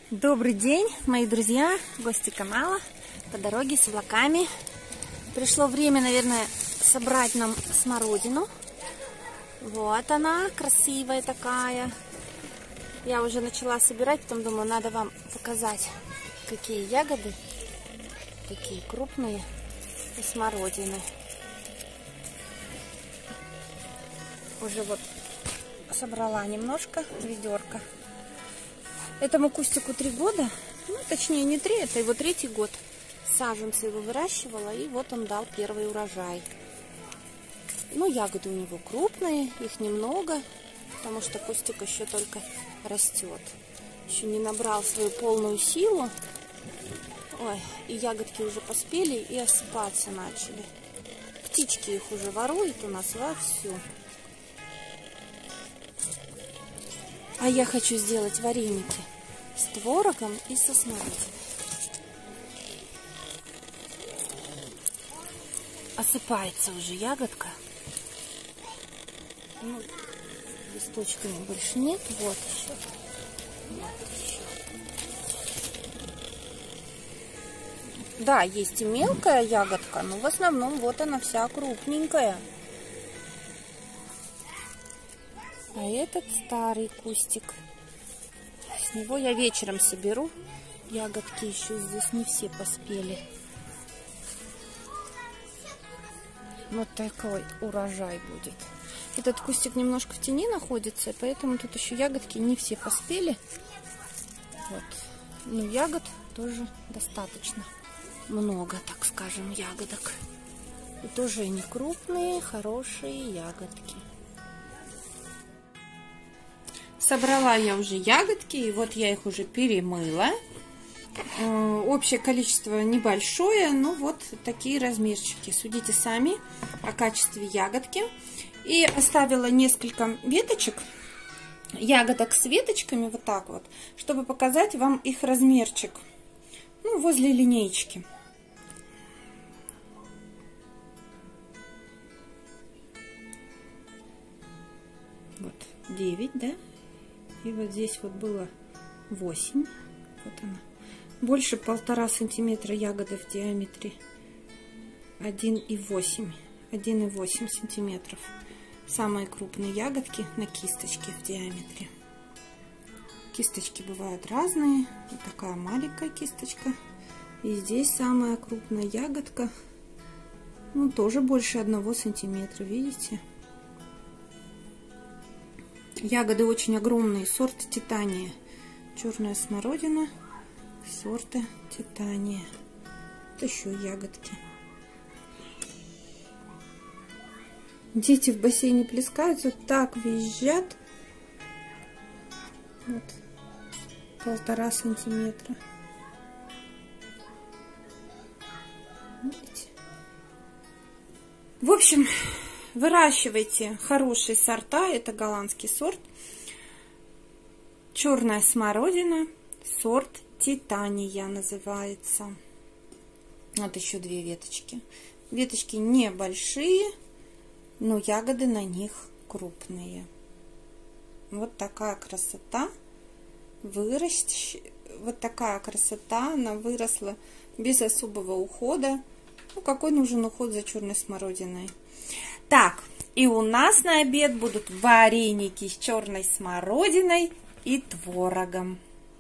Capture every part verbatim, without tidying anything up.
Добрый день, мои друзья, гости канала, по дороге с облаками. Пришло время, наверное, собрать нам смородину. Вот она, красивая такая. Я уже начала собирать, потом думаю, надо вам показать, какие ягоды, такие крупные и смородины. Уже вот собрала немножко, ведерко. Этому кустику три года, ну точнее не три, это его третий год. Саженцы его выращивала, и вот он дал первый урожай. Ну, ягоды у него крупные, их немного, потому что кустик еще только растет. Еще не набрал свою полную силу. Ой, и ягодки уже поспели и осыпаться начали. Птички их уже воруют у нас вовсю. А я хочу сделать вареники с творогом и со смородиной. Осыпается уже ягодка. Ну, листочками больше нет. Вот еще. Вот еще. Да, есть и мелкая ягодка, но в основном вот она вся крупненькая. А этот старый кустик. С него я вечером соберу. Ягодки еще здесь не все поспели. Вот такой урожай будет. Этот кустик немножко в тени находится, поэтому тут еще ягодки не все поспели. Вот. Но ягод тоже достаточно. Много, так скажем, ягодок. И тоже они крупные, хорошие ягодки. Собрала я уже ягодки, и вот я их уже перемыла. Э, общее количество небольшое, но вот такие размерчики. Судите сами о качестве ягодки. И оставила несколько веточек, ягодок с веточками, вот так вот, чтобы показать вам их размерчик. Ну, возле линеечки. Вот девять, да? И вот здесь вот было восемь. Вот она. Больше полтора сантиметра ягоды в диаметре. один и восемь. один и восемь сантиметров. Самые крупные ягодки на кисточке в диаметре. Кисточки бывают разные. Вот такая маленькая кисточка. И здесь самая крупная ягодка. Ну, тоже больше одного сантиметра. Видите? Ягоды очень огромные, сорт Титания. Черная смородина, сорта Титания. Вот еще ягодки. Дети в бассейне плескаются, так визжат. Вот, полтора сантиметра. Видите? В общем, выращивайте хорошие сорта. Это голландский сорт. Черная смородина. Сорт Титания называется. Вот еще две веточки. Веточки небольшие, но ягоды на них крупные. Вот такая красота. Выращ... Вот такая красота. Она выросла без особого ухода. Ну, какой нужен уход за черной смородиной? Так, и у нас на обед будут вареники с черной смородиной и творогом.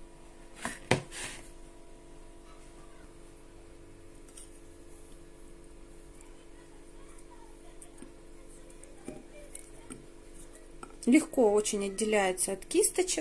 Легко очень отделяется от кисточек.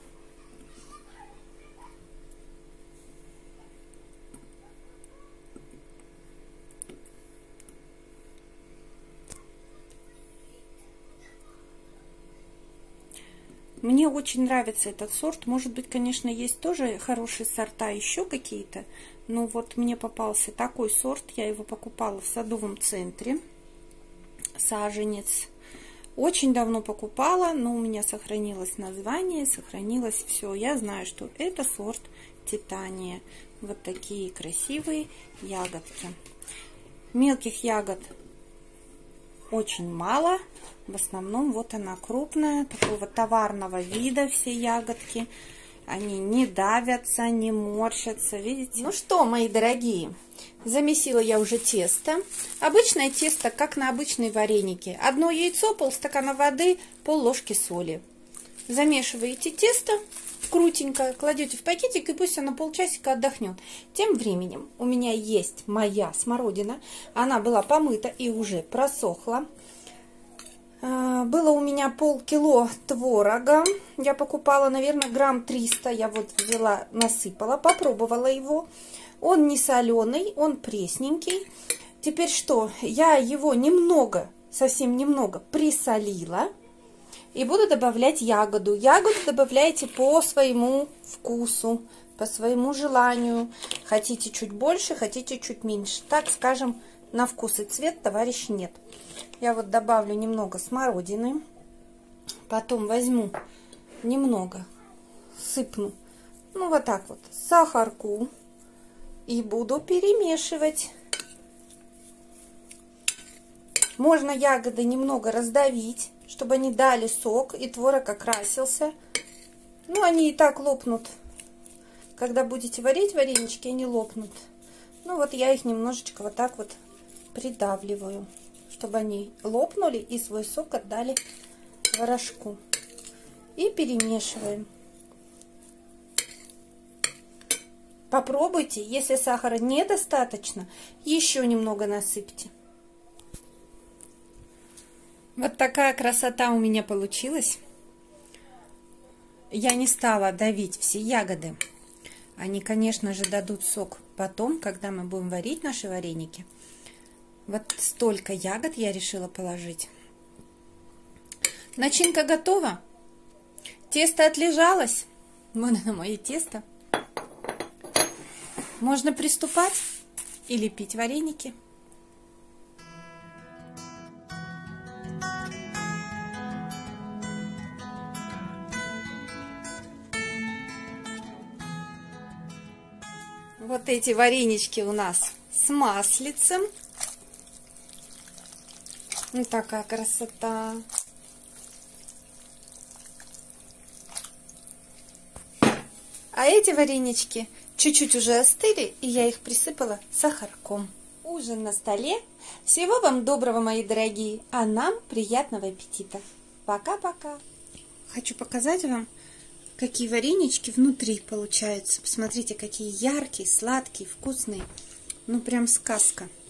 Мне очень нравится этот сорт. Может быть, конечно, есть тоже хорошие сорта, еще какие-то. Но вот мне попался такой сорт. Я его покупала в садовом центре. Саженец. Очень давно покупала, но у меня сохранилось название, сохранилось все. Я знаю, что это сорт Титания. Вот такие красивые ягодки. Мелких ягод очень мало. В основном вот она крупная, такого товарного вида все ягодки. Они не давятся, не морщатся, видите? Ну что, мои дорогие, замесила я уже тесто. Обычное тесто, как на обычные вареники. Одно яйцо, полстакана воды, пол ложки соли. Замешиваете тесто крутенько, кладете в пакетик, и пусть оно полчасика отдохнет. Тем временем у меня есть моя смородина. Она была помыта и уже просохла. Было у меня полкило творога. Я покупала, наверное, грамм триста. Я вот взяла, насыпала, попробовала его. Он не соленый, он пресненький. Теперь что? Я его немного, совсем немного присолила. И буду добавлять ягоду. Ягоду добавляете по своему вкусу, по своему желанию. Хотите чуть больше, хотите чуть меньше. Так скажем, на вкус и цвет, товарищ, нет. Я вот добавлю немного смородины. Потом возьму немного, сыпну, ну вот так вот, сахарку. И буду перемешивать. Можно ягоды немного раздавить, чтобы они дали сок и творог окрасился. Ну, они и так лопнут. Когда будете варить варенички, они лопнут. Ну, вот я их немножечко вот так вот придавливаю, чтобы они лопнули и свой сок отдали творожку. И перемешиваем. Попробуйте, если сахара недостаточно, еще немного насыпьте. Вот такая красота у меня получилась. Я не стала давить все ягоды. Они, конечно же, дадут сок потом, когда мы будем варить наши вареники. Вот столько ягод я решила положить. Начинка готова. Тесто отлежалось. Вот оно, мое тесто. Можно приступать и лепить вареники. Вот эти варенички у нас с маслицем. Вот такая красота. А эти варенички чуть-чуть уже остыли, и я их присыпала сахарком. Ужин на столе. Всего вам доброго, мои дорогие, а нам приятного аппетита. Пока-пока. Хочу показать вам, какие варенички внутри получаются. Посмотрите, какие яркие, сладкие, вкусные. Ну, прям сказка.